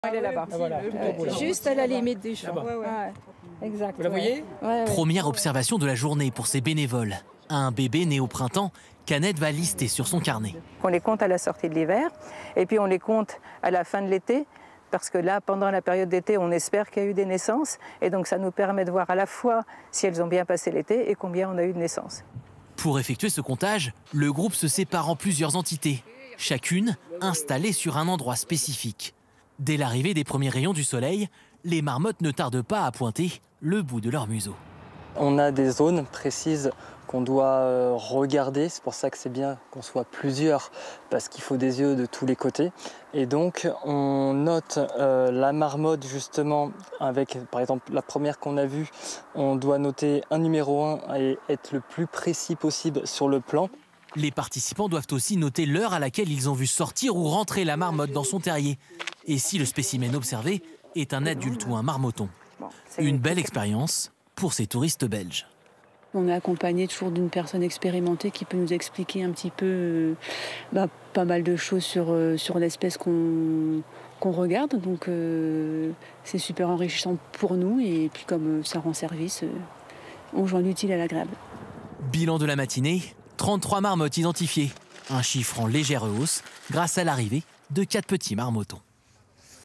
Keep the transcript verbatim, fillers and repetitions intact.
Elle est là-bas. Ah, voilà, euh, juste à la limite du champ. Ouais, ouais. Ouais, exact. Vous la voyez? ouais. Ouais, ouais. Première observation de la journée pour ces bénévoles. Un bébé né au printemps qu'Annette va lister sur son carnet. On les compte à la sortie de l'hiver et puis on les compte à la fin de l'été. Parce que là, pendant la période d'été, on espère qu'il y a eu des naissances. Et donc, ça nous permet de voir à la fois si elles ont bien passé l'été et combien on a eu de naissances. Pour effectuer ce comptage, le groupe se sépare en plusieurs entités, chacune installée sur un endroit spécifique. Dès l'arrivée des premiers rayons du soleil, les marmottes ne tardent pas à pointer le bout de leur museau. On a des zones précises qu'on doit regarder, c'est pour ça que c'est bien qu'on soit plusieurs, parce qu'il faut des yeux de tous les côtés. Et donc on note euh, la marmotte justement avec, par exemple, la première qu'on a vue, on doit noter un numéro un et être le plus précis possible sur le plan. Les participants doivent aussi noter l'heure à laquelle ils ont vu sortir ou rentrer la marmotte dans son terrier, et si le spécimen observé est un adulte ou un marmotton. Une belle expérience pour ces touristes belges. On est accompagné toujours d'une personne expérimentée qui peut nous expliquer un petit peu euh, bah, pas mal de choses sur, euh, sur l'espèce qu'on qu'on regarde. Donc euh, c'est super enrichissant pour nous et puis comme euh, ça rend service, euh, on joint l'utile à l'agréable. Bilan de la matinée, trente-trois marmottes identifiées. Un chiffre en légère hausse grâce à l'arrivée de quatre petits marmottons.